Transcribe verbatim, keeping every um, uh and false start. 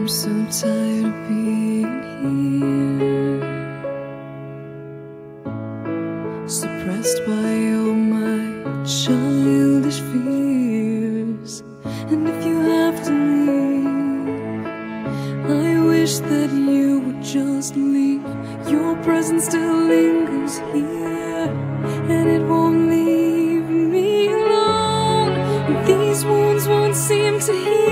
I'm so tired of being here, suppressed by all my childish fears. And if you have to leave, I wish that you would just leave. Your presence still lingers here, and it won't leave me alone. These wounds won't seem to heal.